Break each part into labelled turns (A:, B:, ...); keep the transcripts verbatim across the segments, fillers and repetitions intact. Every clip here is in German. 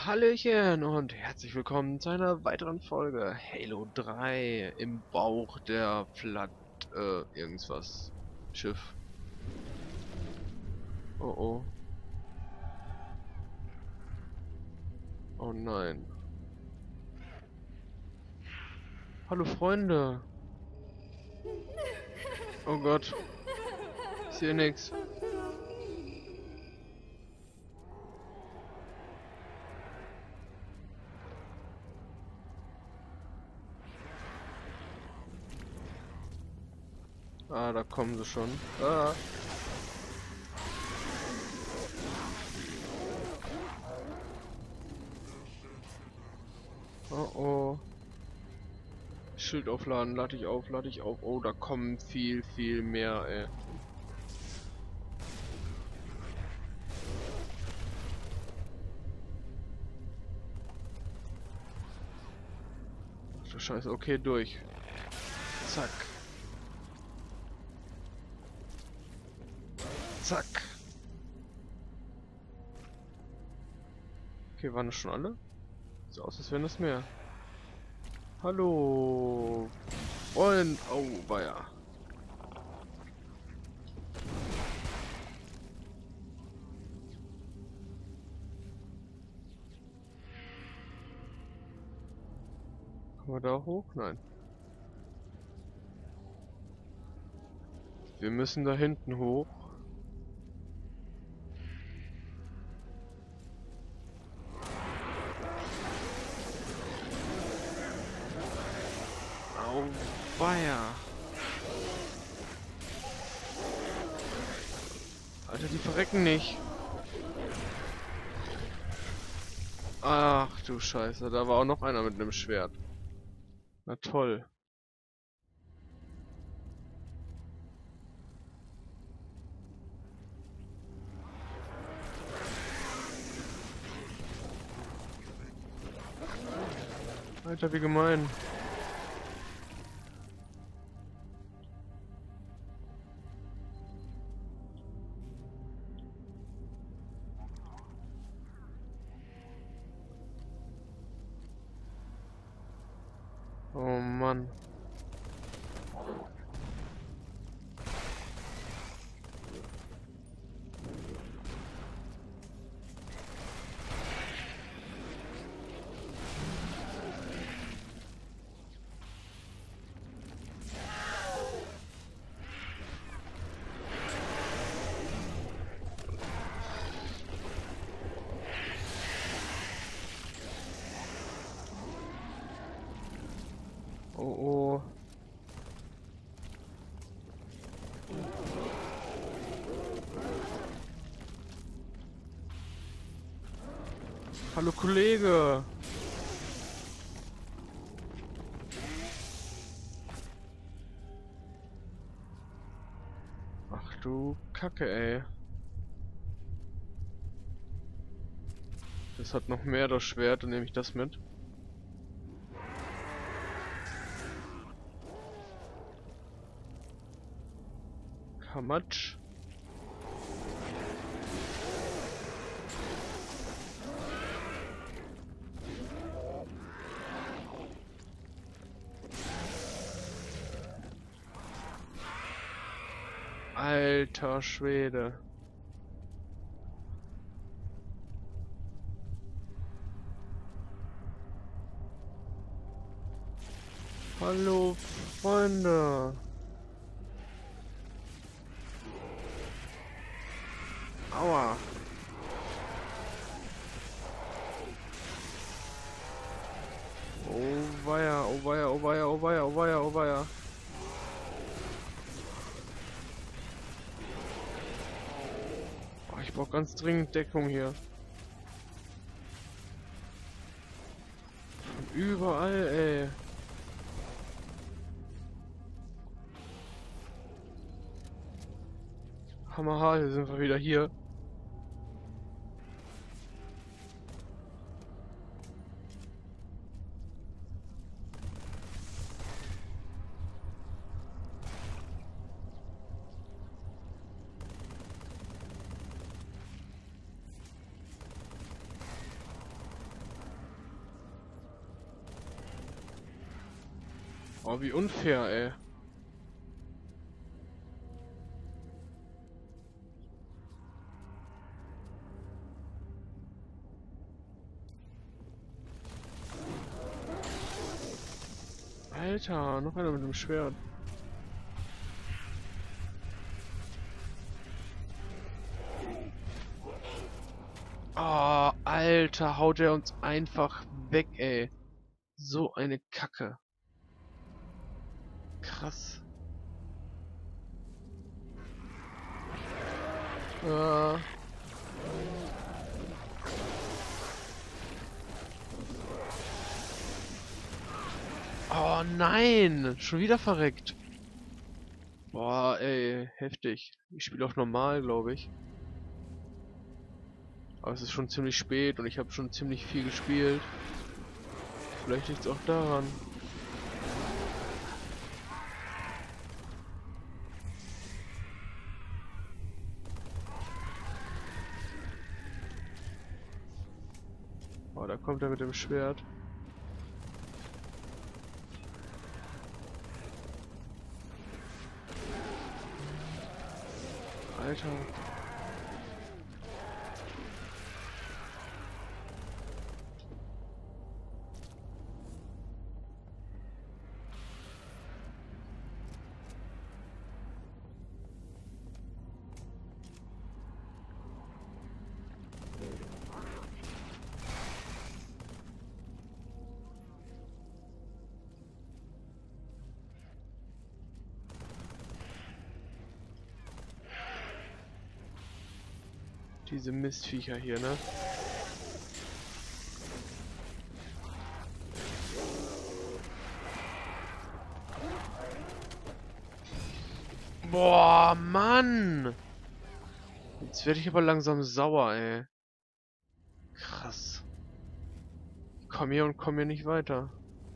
A: Hallöchen und herzlich willkommen zu einer weiteren Folge Halo drei im Bauch der Flat... äh, irgendwas. Schiff. Oh oh. Oh nein. Hallo Freunde. Oh Gott. Ich sehe nix. Ah, da kommen sie schon. Ah. Oh oh. Schild aufladen, lade ich auf, lade ich auf. Oh, da kommen viel, viel mehr, ey. Ach du Scheiße, okay, durch. Zack. Zack. Okay, waren das schon alle? Sieht aus, als wären das mehr. Hallo. Und... Oh, weia. Kommen wir da hoch? Nein. Wir müssen da hinten hoch. Au, weia. Alter, die verrecken nicht. Ach du Scheiße, da war auch noch einer mit einem Schwert. Na toll. Alter, wie gemein. Oh Mann. Oh oh. Hallo Kollege. Ach du Kacke, ey. Das hat noch mehr, das Schwert, dann nehme ich das mit. Kamatsch. Alter Schwede. Hallo Freunde. Aua. Oh weia, oh weia, oh weia, oh weia, oh weia, oh weia. Oh, ich brauche ganz dringend Deckung hier. Von überall, ey. Hammerhart, hier sind wir wieder hier. Oh, wie unfair, ey. Alter, noch einer mit dem Schwert. Oh, Alter, haut er uns einfach weg, ey. So eine Kacke. Krass. Äh. Oh nein! Schon wieder verreckt. Boah, ey, heftig. Ich spiele auf normal, glaube ich. Aber es ist schon ziemlich spät und ich habe schon ziemlich viel gespielt. Vielleicht liegt es auch daran. Oh, da kommt er mit dem Schwert. Alter. Diese Mistviecher hier, ne? Boah, Mann! Jetzt werde ich aber langsam sauer, ey. Krass. Ich komm hier und komm hier nicht weiter.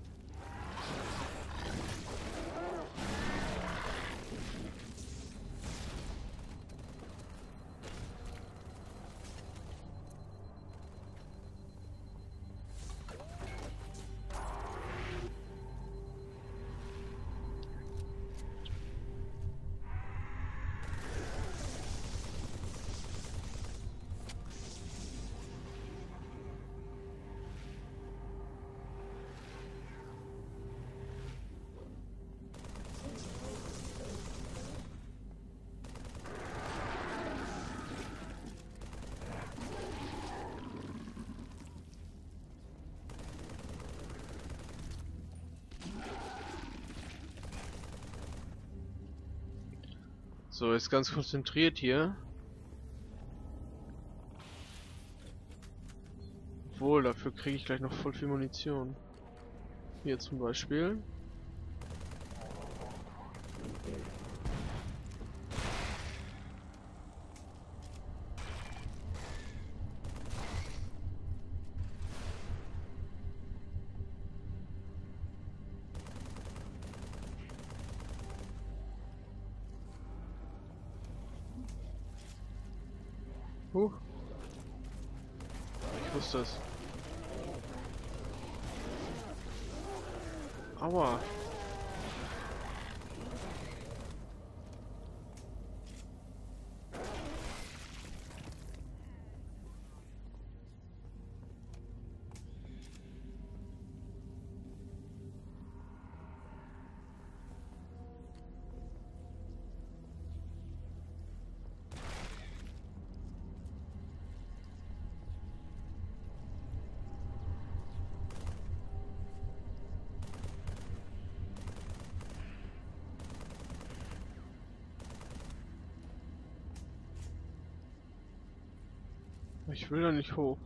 A: So, ist ganz konzentriert hier. Obwohl, dafür kriege ich gleich noch voll viel Munition. Hier zum Beispiel. Huch. Ich wusste es. Aua. Ich will da nicht hoch.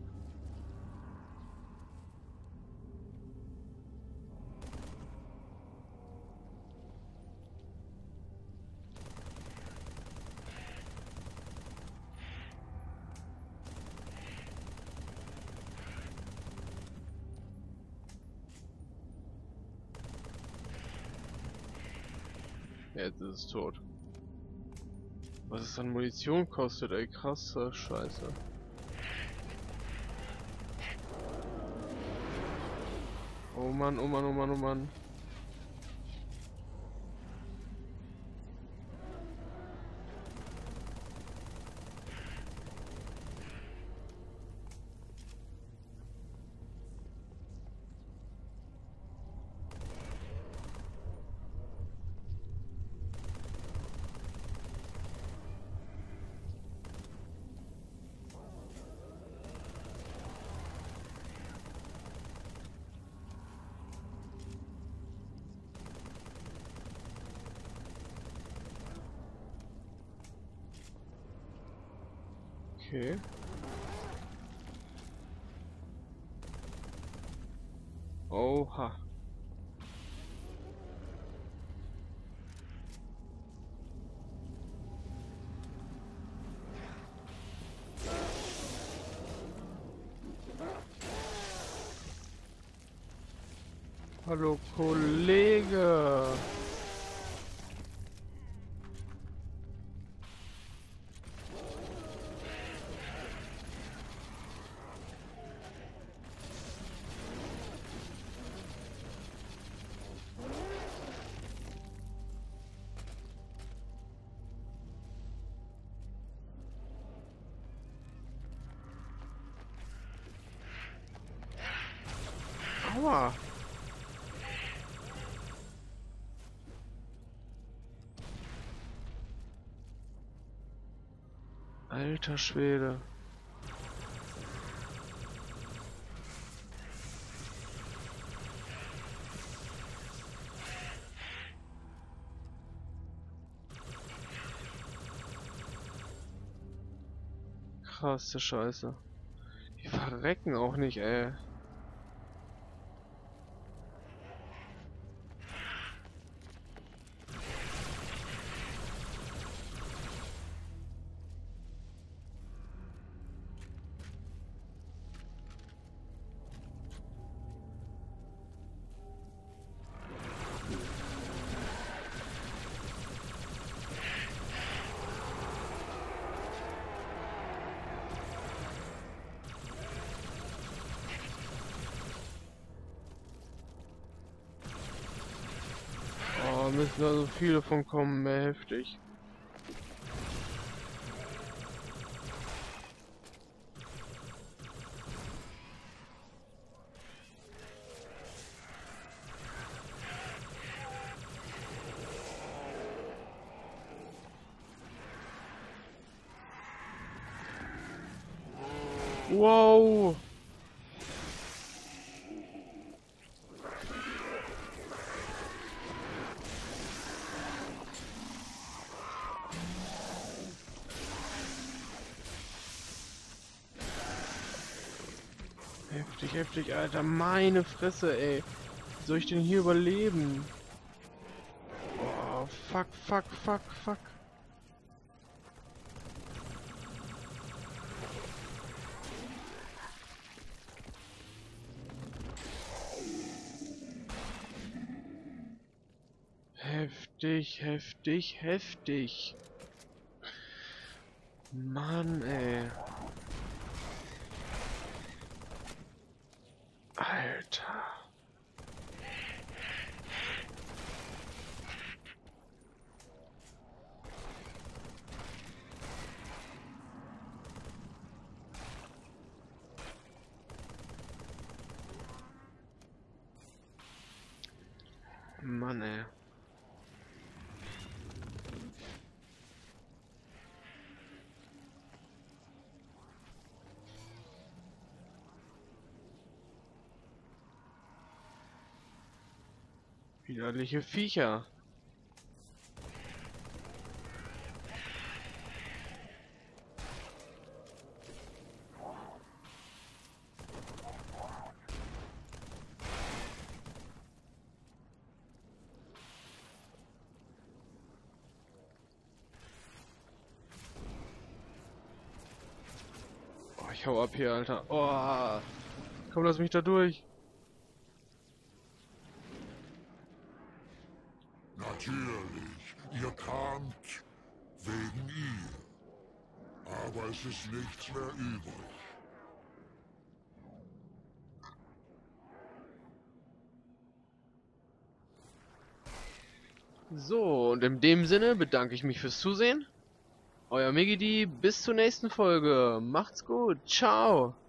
A: Jetzt ist es tot. Was es an Munition kostet, ey, krasse Scheiße. Oh Mann, oh Mann, oh Mann, oh Mann. Okay. Oha. Hallo Kollege. Aua. Alter Schwede. Krasse Scheiße. Die verrecken auch nicht, ey. Oh, müssen da so viele von kommen, mehr heftig. Wow! Heftig, heftig, Alter. Meine Fresse, ey. Wie soll ich denn hier überleben? Oh, fuck, fuck, fuck, fuck. Heftig, heftig, heftig. Mann, ey. Alter. Mann, ey. Widerliche Viecher. Oh, ich hau ab hier, Alter. Oh. Komm, lass mich da durch.
B: Natürlich, ihr kamt wegen ihr. Aber es ist nichts mehr übrig.
A: So, und in dem Sinne bedanke ich mich fürs Zusehen. Euer Megidi, bis zur nächsten Folge. Macht's gut. Ciao.